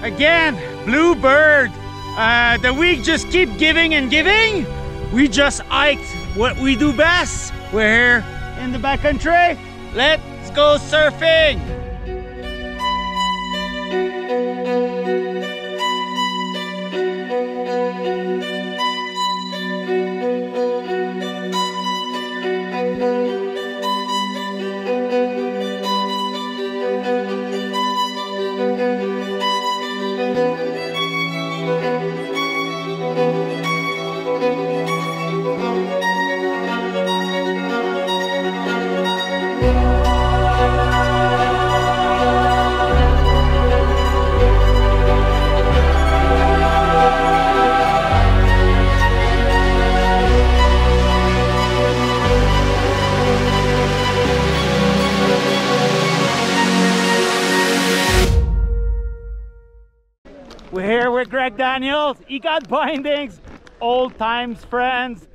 Again, Bluebird. The week just keep giving and giving. We just hiked what we do best. We're here in the backcountry. Let's go surfing. We're here with Greg Daniels. He got bindings, old times friends.